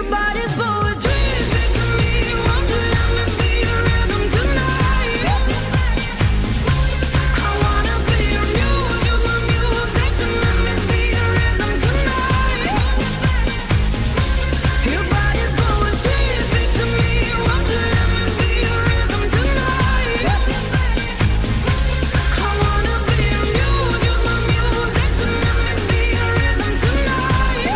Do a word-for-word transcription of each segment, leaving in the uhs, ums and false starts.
body's poetry. Speak to me, won't you let me be your rhythm tonight? I wanna be your muse, use my music to let me be your rhythm tonight. Your body's poetry. Speak to me, won't you let me be your rhythm tonight? I wanna be your muse, use my music to let me be your rhythm tonight.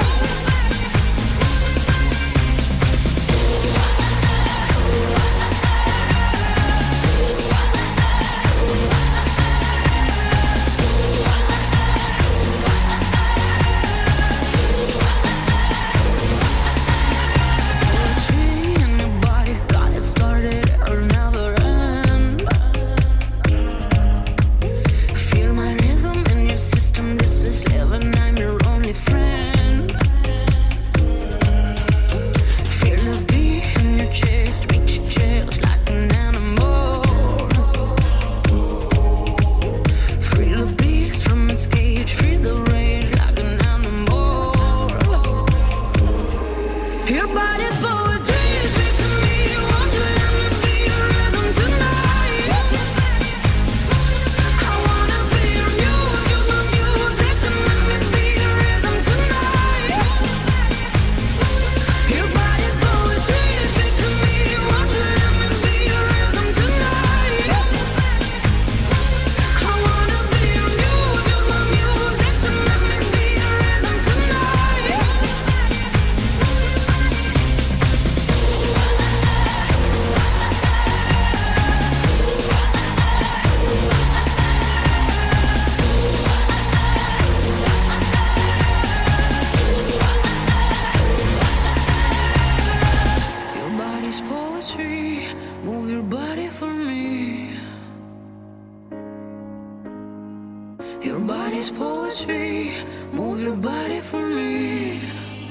Poetry in your body, got it started, it'll never end. Feel my rhythm in your system, this is living, I'm your only friend. Feel the beat in your chest, reach your chest like an animal. Free the beast from its cage, free the rage like an animal. Your body's poetry. Speak to me, won't you let me be your rhythm tonight? I wanna be your muse, use my music to let me be your rhythm tonight. Your body's poetry. Speak to me, won't you let me be your rhythm tonight? I wanna be your muse, use my music to let me be your rhythm tonight. Your body's poetry, move your body for me. Your body's poetry, move your body for me.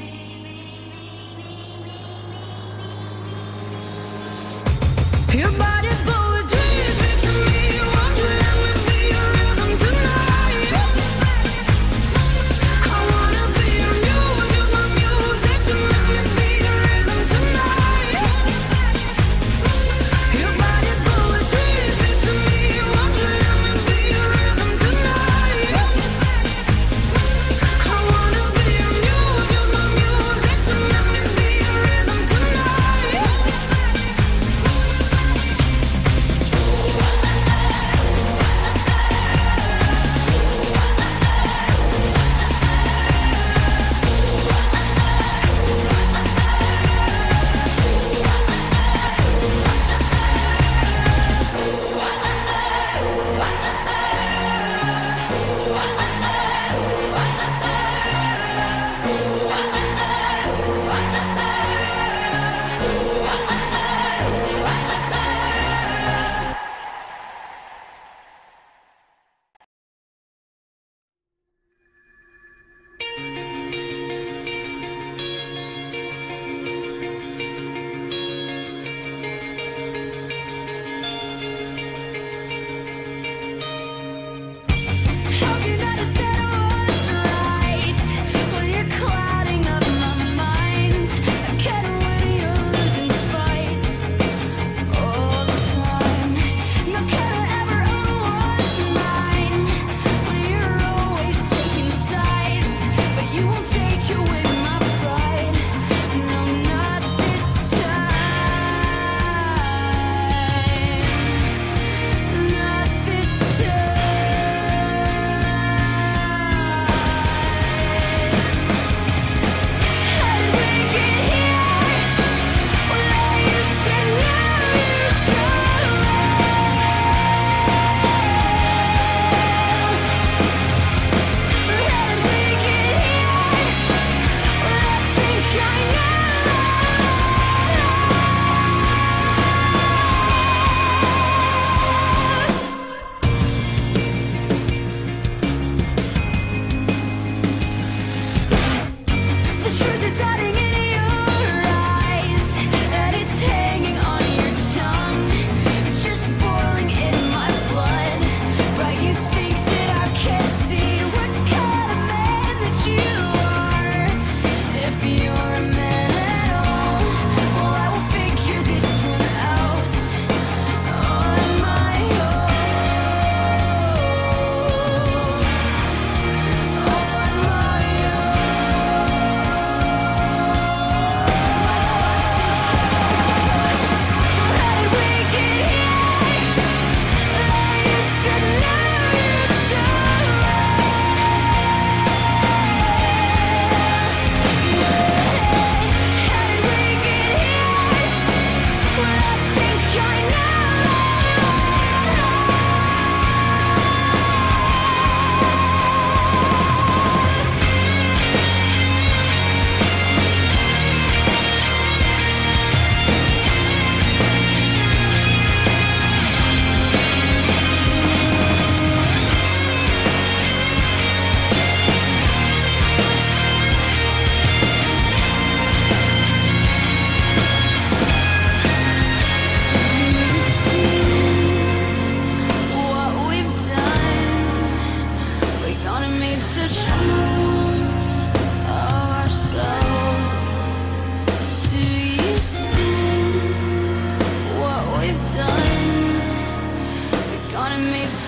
Your body's poetry. Speak to me, won't you let me be your rhythm tonight? I wanna be your muse, use my music to let me be your rhythm tonight. Your body's poetry. Speak to me, won't you let me be your rhythm tonight? I wanna be your muse, use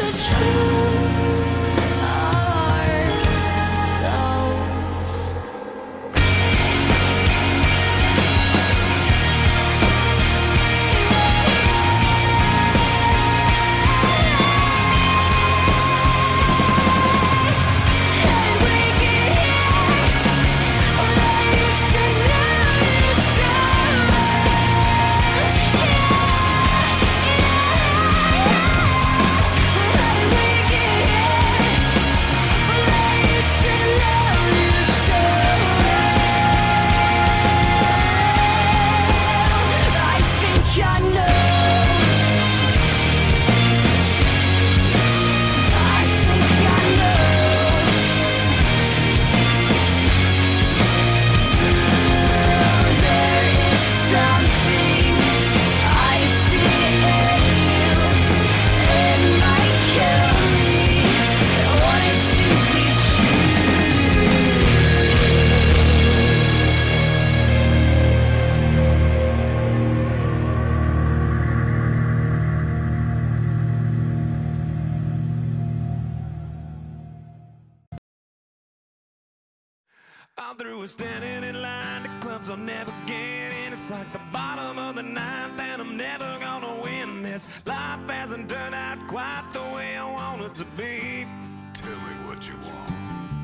the truth of our souls. I'm through with standing in line to clubs I'll never get in. It's like the bottom of the ninth and I'm never gonna win this. Life hasn't turned out quite the way I want it to be. Tell me what you want.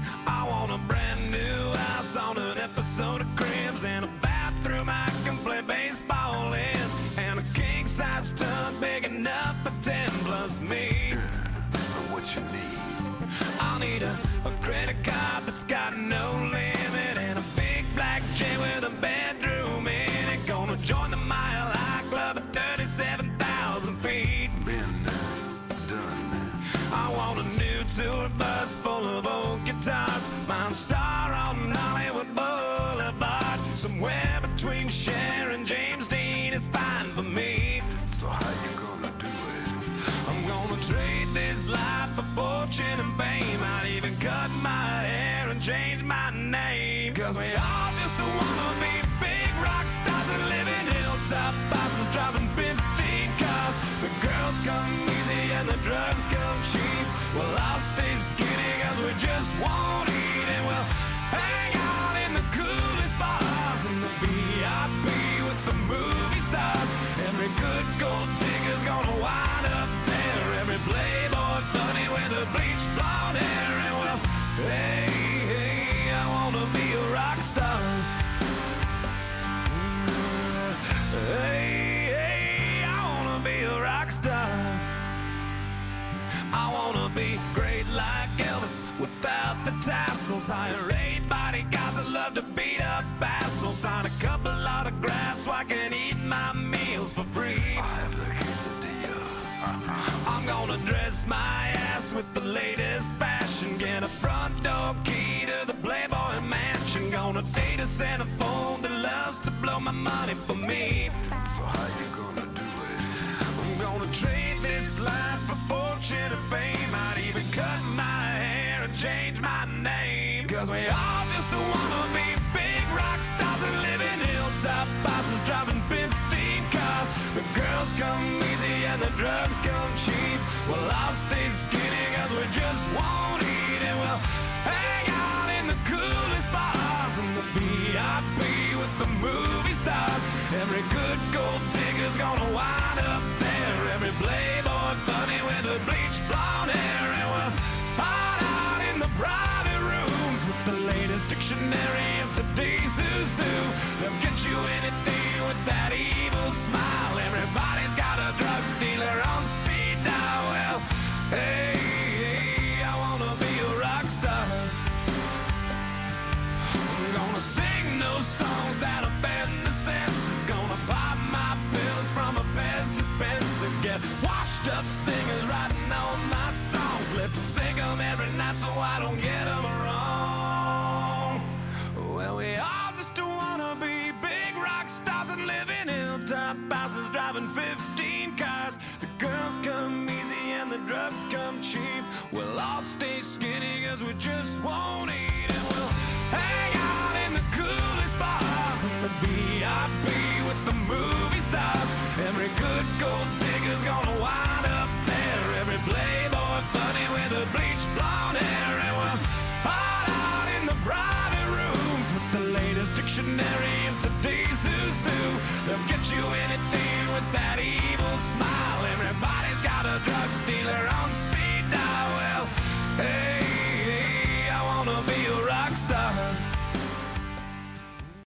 I want a brand new house on an episode of Cribs, and a bathroom I can play baseball in, and a king-size tub big enough for ten plus me. So what you need? I'll need a, a credit card that's got no limit, and a big black jet with a bedroom in it. Gonna join the Mile High Club at thirty-seven thousand feet. Been there, done that. I want a new tour bus full of old guitars, Mine Star on Hollywood Boulevard. Somewhere between Cher and James Dean is fine for me. So how you gonna do it? I'm gonna trade this life for fortune and fame. I'd even cut my hair and change my name. Cause we all just wanna be big rock stars and live in hilltop houses, driving fifteen cars. The girls come easy and the drugs come cheap. Well, I'll stay skinny cause we just won't eat, and we'll hang out in the coolest bars in the V I P with the movie stars. Every good gold digger's gonna wind up there, every playboy bunny with a bleached blonde hair. And well, hey, hey, I wanna be a rock star. Hey, hey, I wanna be a rock star. I wanna be great like Elvis without the tassels. Hire eight bodyguards that love to beat up assholes. Sign a couple autographs so I can eat my meals for free. I have the quesadilla. I'm gonna dress my ass with the latest fashion, get a front door key to the Playboy Mansion. Gonna date a centerfold that loves to blow my money for me. So how you gonna do it? I'm gonna trade this life for fortune and fame. I'd even cut my hair and change my name. Cause we all just wanna be big rock stars and live in hilltop houses, driving fifteen cars. The girls come easy and the drugs come cheap. Well, I'll stay skinny cause we just won't eat, and we'll hang out in the coolest bars in the V I P with the movie stars. Every good gold digger's gonna wind up there, every playboy bunny with a bleached blonde hair. And we'll hide out in the private rooms with the latest dictionary of today's who's who. They'll get you anything with that evil smile. Everybody's got a drug dealer on speed dial. Well, hey, hey, I wanna be a rock star. I'm gonna sing those songs that offend the senses. Gonna pop my pills from a Pez dispenser. Get washed up singers writing all my songs. Lip sync 'em every night so I don't get 'em wrong. Well, we all just wanna be big rock stars and live in hilltop houses, driving fifteen cars. The girls come easy and the drugs come cheap. We'll all stay skinny cause we just won't eat, and we'll hang out in the coolest bars in the V I P with the movie stars. Every good gold digger's gonna wind up there, every playboy dictionary of today's who's who. They'll get you anything with that evil smile. Everybody's got a drug dealer on